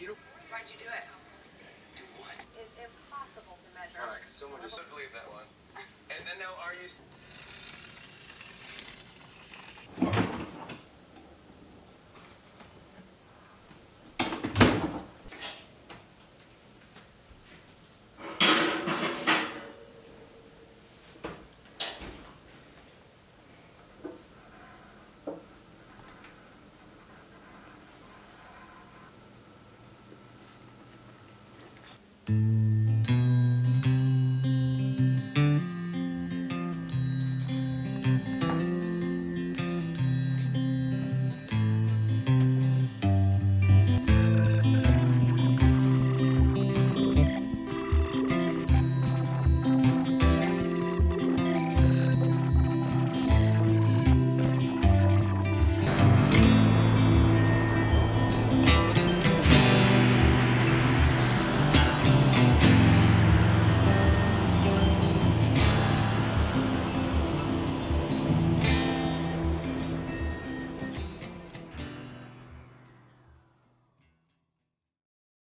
Why'd you do it? Do what? It's impossible to measure. Alright, someone just don't believe that one. And now are you... Mm-hmm.